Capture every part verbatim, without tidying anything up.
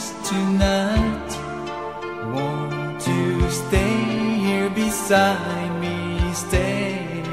breeze tonight. Won't you stay here beside me? Stay.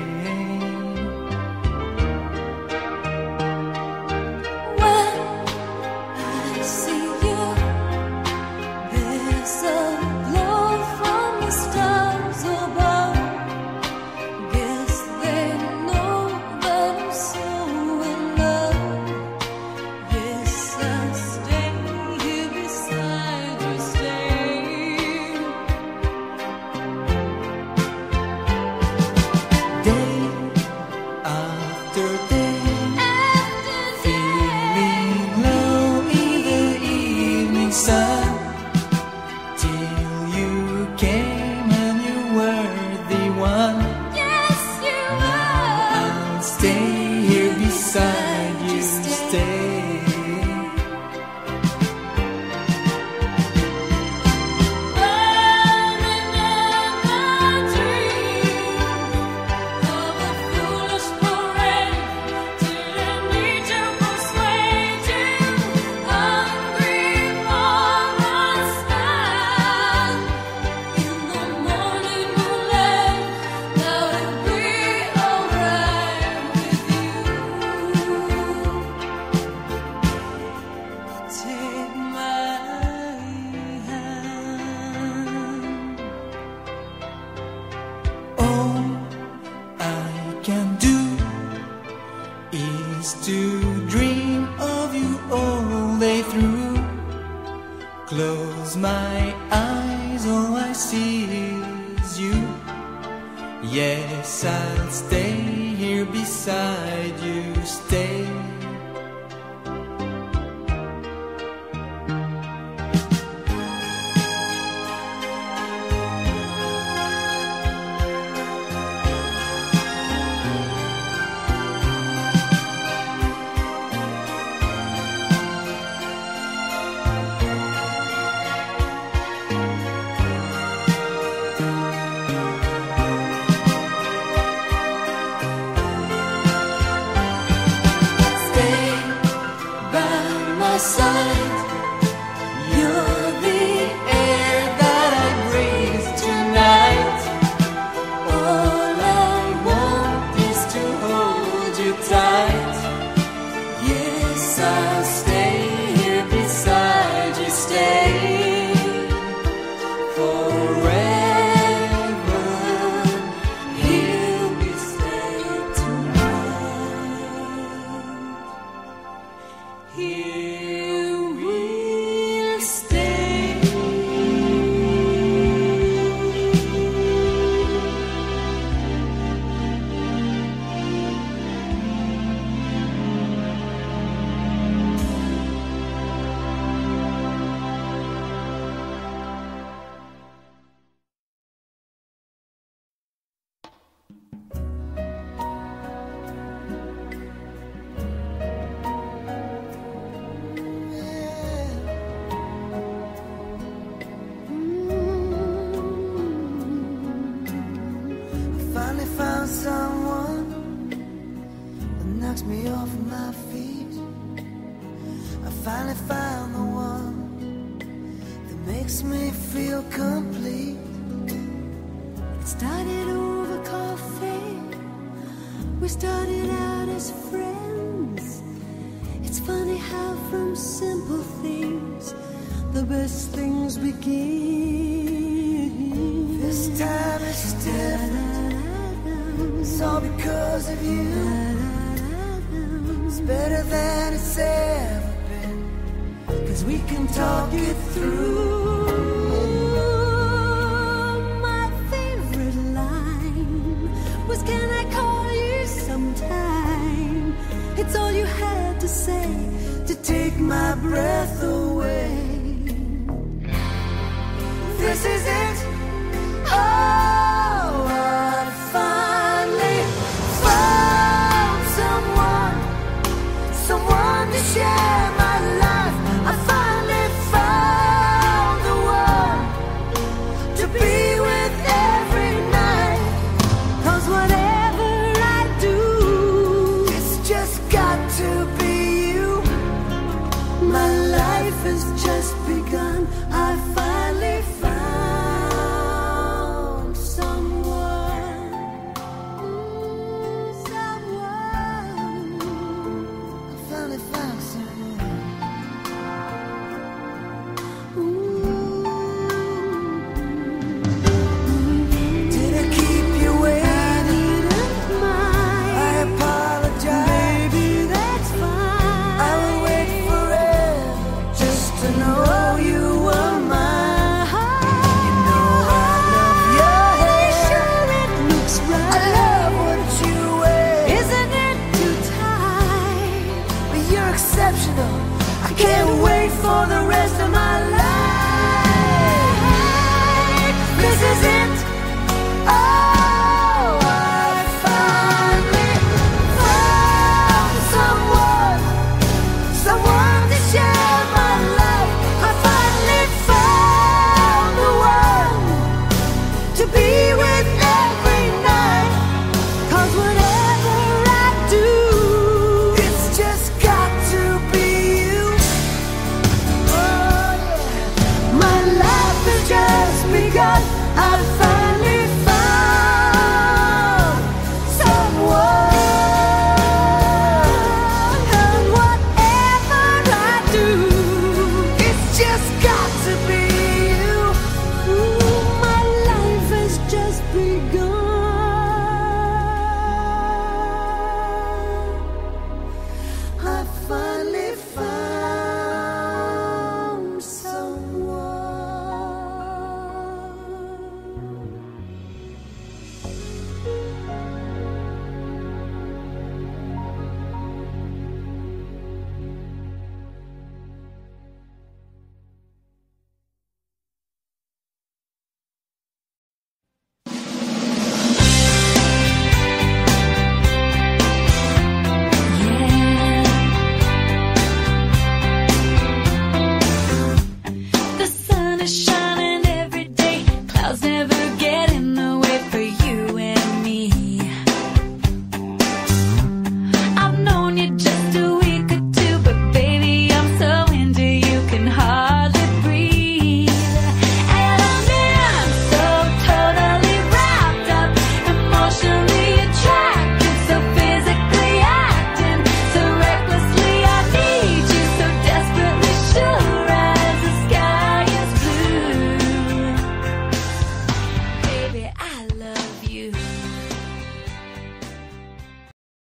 To dream of you all day through. Close my eyes, all I see is you. Yes, I'll stay here beside you. Stay. Side. You're the air that I breathe tonight. All I want is to hold you tight. Yes, I'll stay here beside you. Stay forever. Here we stay tonight. Here someone that knocks me off my feet. I finally found the one that makes me feel complete. It started over coffee. We started out as friends. It's funny how from simple things the best things begin. This time it's different. It's all because of you. It's better than it's ever been, 'cause we can talk it through. My favorite line was, can I call you sometime? It's all you had to say to take my breath away.